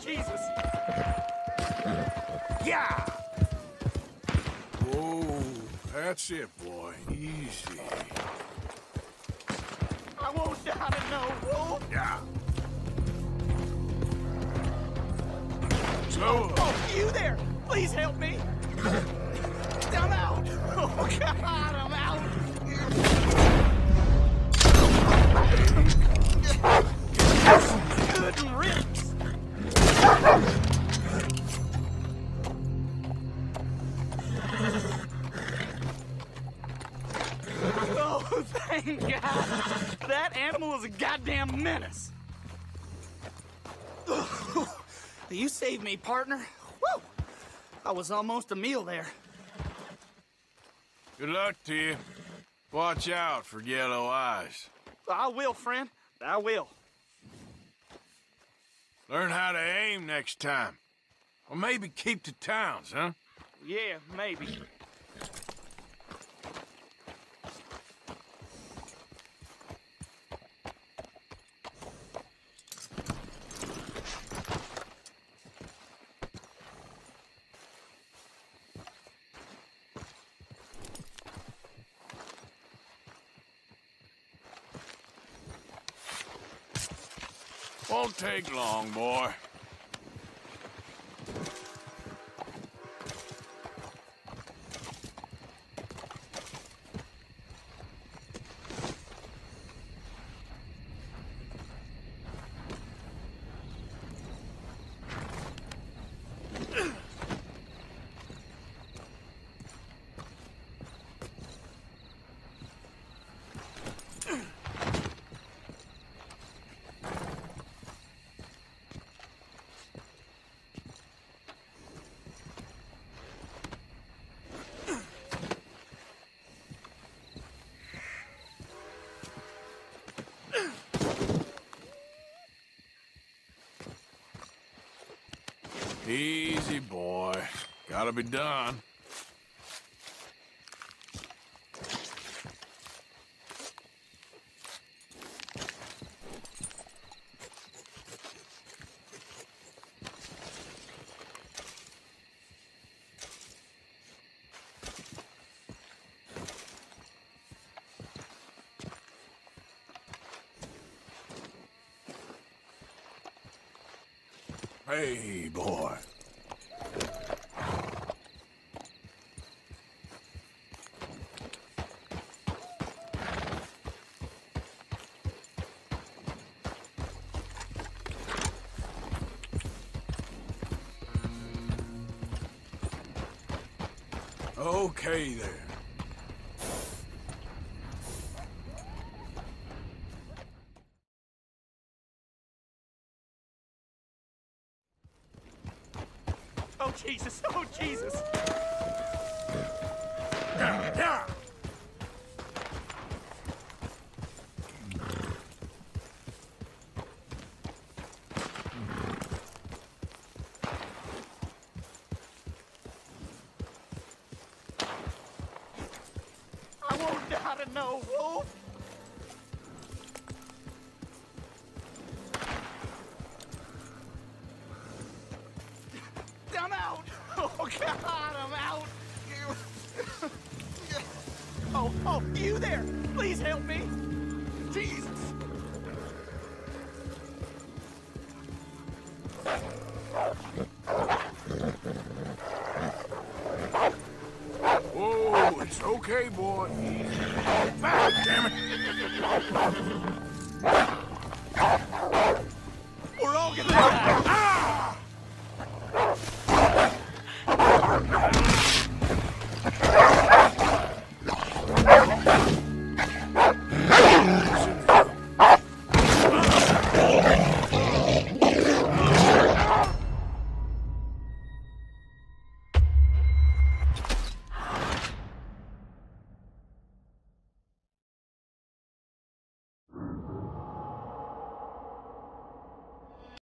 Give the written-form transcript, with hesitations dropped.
Jesus! Yeah! Whoa, that's it, boy. Easy. I won't die to know, Wolf! Yeah. So, Oh, you there! Please help me! I'm out! Oh, God, I'm out! Good riddance! Oh, thank God! That animal is a goddamn menace! You saved me, partner. Woo! I was almost a meal there. good luck to you. Watch out for yellow eyes. I will, friend. I will. Learn how to aim next time. Or maybe keep to towns, huh? Yeah, maybe. Won't take long, boy. Easy, boy. Gotta be done. Hey, boy. Okay, there. Oh, Jesus! Oh, Jesus! Yeah. I won't die to know, Wolf! I'm out! Oh, God, I'm out! Oh, you there! Please help me! Jesus! Whoa, it's okay, boy. Easy. Back, damn it.